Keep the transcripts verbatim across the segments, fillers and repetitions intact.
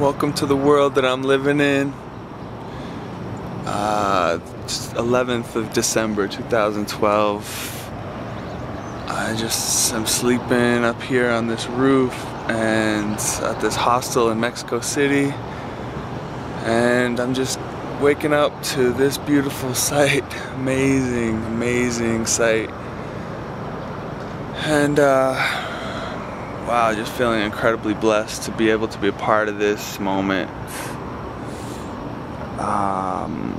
Welcome to the world that I'm living in. Uh, eleventh of December two thousand twelve. I just am sleeping up here on this roof and at this hostel in Mexico City, and I'm just waking up to this beautiful sight. Amazing, amazing sight. And uh, wow, just feeling incredibly blessed to be able to be a part of this moment. Um,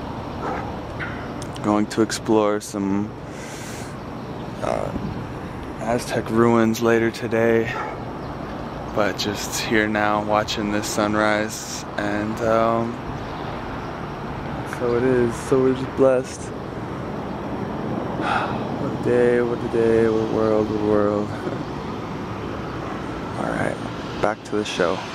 going to explore some uh, Aztec ruins later today, but just here now watching this sunrise, and um, so it is, so we're just blessed. What a day, what a day, what a world, what a world. Alright, back to the show.